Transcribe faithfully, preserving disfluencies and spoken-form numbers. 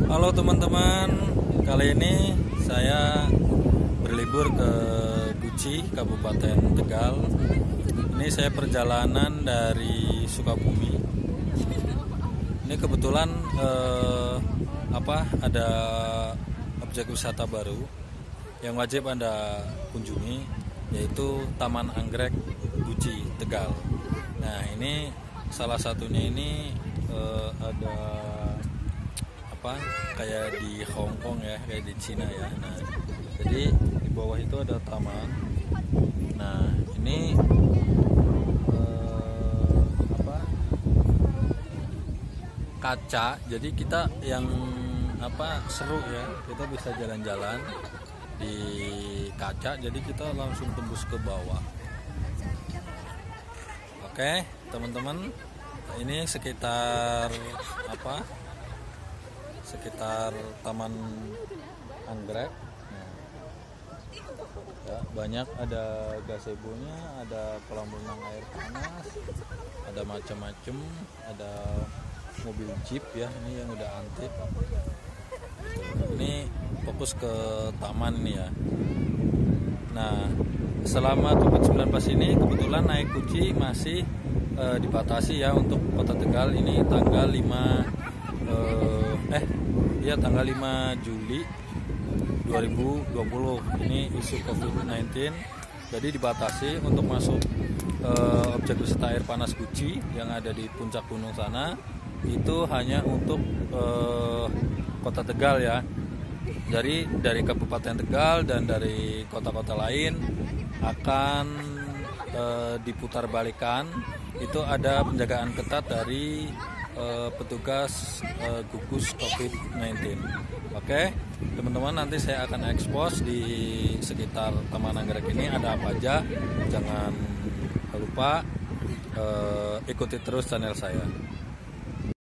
Halo teman-teman, kali ini saya berlibur ke Guci, Kabupaten Tegal. Ini saya perjalanan dari Sukabumi. Ini kebetulan eh, apa ada objek wisata baru yang wajib Anda kunjungi, yaitu Taman Anggrek Guci Tegal. Nah, ini salah satunya ini eh, ada apa kayak di Hong Kong ya, kayak di Cina ya. Nah, jadi di bawah itu ada taman. Nah, ini eh, apa kaca. Jadi kita yang apa seru ya, kita bisa jalan-jalan di kaca. Jadi kita langsung tembus ke bawah. Oke, teman-teman, ini sekitar apa? sekitar Taman Anggrek. Nah, ya, banyak ada gazebo-nya, ada kolam renang air panas, ada macam-macam, ada mobil jeep ya, ini yang udah antik. Ini fokus ke taman ini ya. Nah, selama COVID sembilan belas ini kebetulan naik Guci masih eh, dibatasi ya untuk Kota Tegal. Ini tanggal lima eh, eh ya tanggal lima Juli dua ribu dua puluh. Ini isu COVID sembilan belas, jadi dibatasi untuk masuk eh, objek wisata air panas Guci yang ada di puncak gunung sana. Itu hanya untuk eh, Kota Tegal ya. Jadi dari Kabupaten Tegal dan dari kota-kota lain akan eh, diputar-balikan. Itu ada penjagaan ketat dari Uh, petugas uh, gugus COVID sembilan belas. Oke, teman-teman, nanti saya akan expose di sekitar Taman Anggrek ini ada apa aja. Jangan lupa uh, ikuti terus channel saya.